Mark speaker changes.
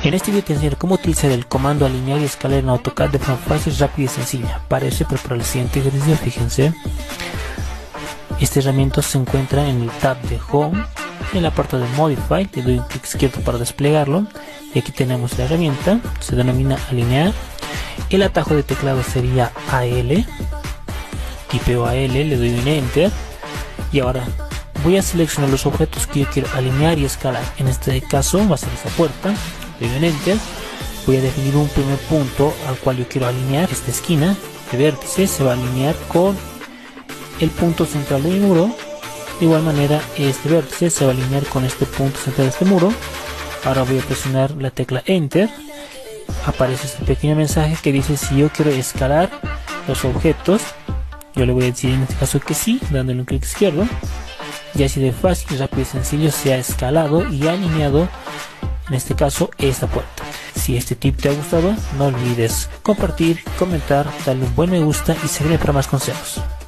Speaker 1: En este video te enseñaré cómo utilizar el comando alinear y escalar en AutoCAD de forma fácil, rápida y sencilla. Para eso preparo el siguiente ejercicio. Fíjense, esta herramienta se encuentra en el tab de Home, en el apartado de Modify. Le doy un clic izquierdo para desplegarlo y aquí tenemos la herramienta, se denomina alinear. El atajo de teclado sería AL, tipeo AL, le doy un Enter y ahora voy a seleccionar los objetos que yo quiero alinear y escalar. En este caso va a ser esta puerta. Le doy un Enter. Voy a definir un primer punto al cual yo quiero alinear. Esta esquina de vértice se va a alinear con el punto central del muro. De igual manera este vértice se va a alinear con este punto central de este muro. Ahora voy a presionar la tecla Enter. Aparece este pequeño mensaje que dice si yo quiero escalar los objetos. Yo le voy a decir en este caso que sí, dándole un clic izquierdo. Y así de fácil, rápido y sencillo se ha escalado y alineado, en este caso, esta puerta. Si este tip te ha gustado, no olvides compartir, comentar, darle un buen me gusta y seguirme para más consejos.